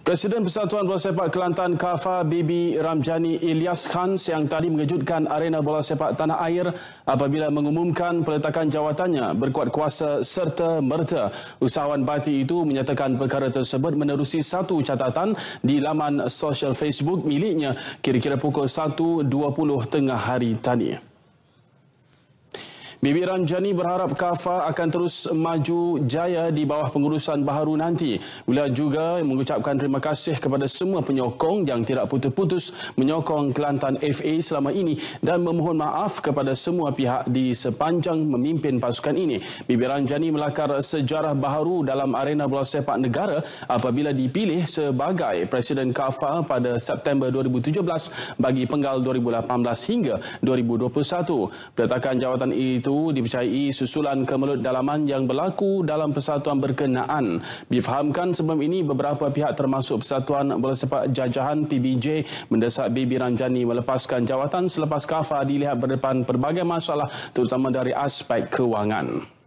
Presiden Persatuan Bola Sepak Kelantan KAFA Bibi Ramjani Ilyas Khan siang tadi mengejutkan arena bola sepak tanah air apabila mengumumkan peletakan jawatannya berkuat kuasa serta merta. Usahawan parti itu menyatakan perkara tersebut menerusi satu catatan di laman sosial Facebook miliknya kira-kira pukul 1.20 tengah hari tadi. Bibi Ramjani berharap KAFA akan terus maju jaya di bawah pengurusan baharu nanti. Beliau juga mengucapkan terima kasih kepada semua penyokong yang tidak putus-putus menyokong Kelantan FA selama ini dan memohon maaf kepada semua pihak di sepanjang memimpin pasukan ini. Bibi Ramjani melakar sejarah baharu dalam arena bola sepak negara apabila dipilih sebagai Presiden KAFA pada September 2017 bagi penggal 2018 hingga 2021. Peletakan jawatan itu dipercayai susulan kemelut dalaman yang berlaku dalam persatuan berkenaan. Difahamkan sebelum ini beberapa pihak termasuk Persatuan Bola Sepak Jajahan PBJ mendesak Bibi Ramjani melepaskan jawatan selepas KAFA dilihat berdepan pelbagai masalah terutama dari aspek kewangan.